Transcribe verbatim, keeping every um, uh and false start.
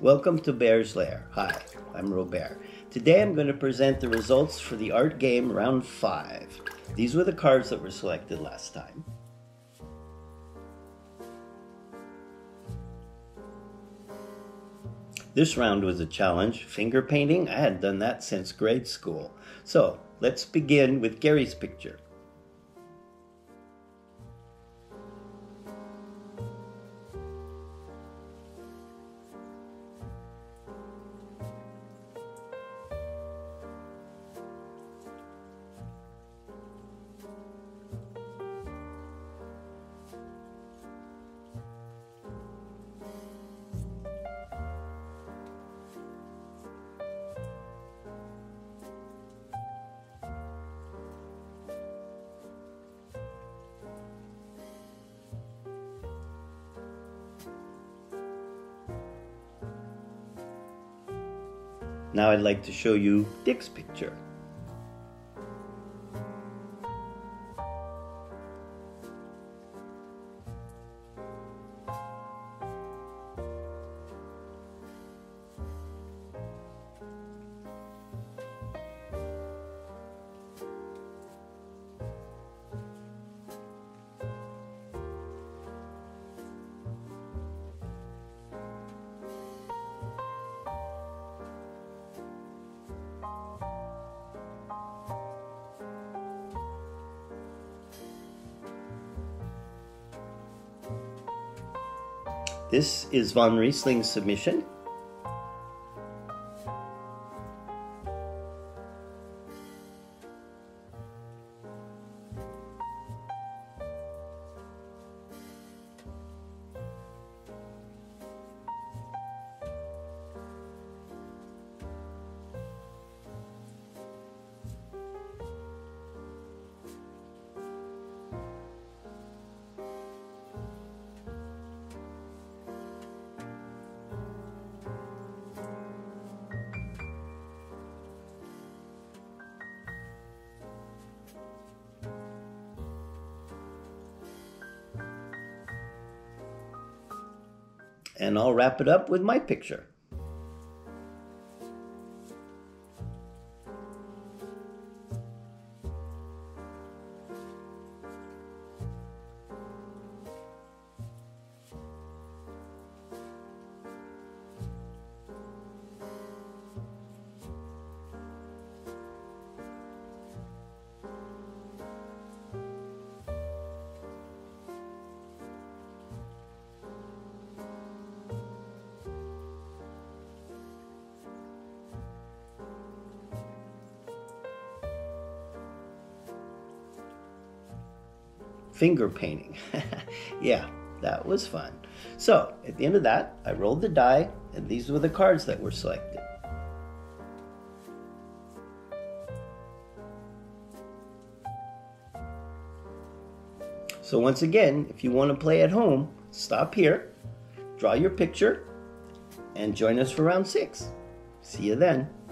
Welcome to Bear's Lair. Hi, I'm Robert. Today I'm going to present the results for the art game round five. These were the cards that were selected last time. This round was a challenge. Finger painting, I hadn't done that since grade school. So let's begin with Gary's picture. Now I'd like to show you Dick's picture. This is Von Riesling's submission. And I'll wrap it up with my picture. Finger painting. Yeah, that was fun. So, at the end of that, I rolled the die, and these were the cards that were selected. So once again, if you want to play at home, stop here, draw your picture, and join us for round six. See you then.